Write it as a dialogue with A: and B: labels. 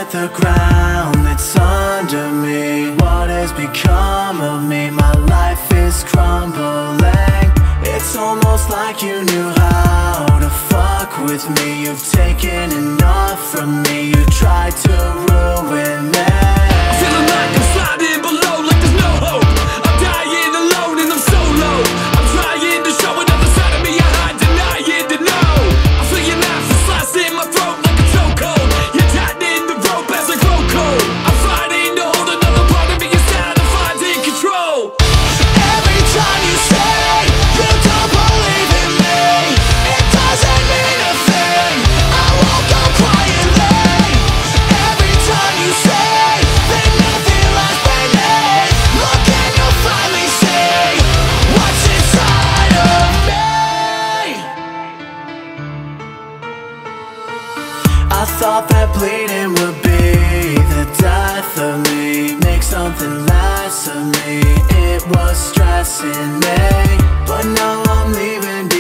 A: at the ground that's under me. What has become of me? My life is crumbling. It's almost like you knew how to fuck with me. You've taken enough from me. You tried to ruin me.
B: Feeling like I'm sliding below, like there's no hope. I'm dying alone and I'm solo. I'm trying to show another side of me I hide, denying to know. I feel your knives are slicing my throat like a chokehold. You're tightening the rope as I grow cold. I'm fighting to hold another part of me inside to find in control.
A: Every time you say you don't believe in me, it doesn't mean a thing. I won't go quietly. Every time you say that nothing lasts beneath, look and you'll finally see what's inside of me. I thought that bleeding would be the death of me, make something less of me. It was stressing me, but now I'm leaving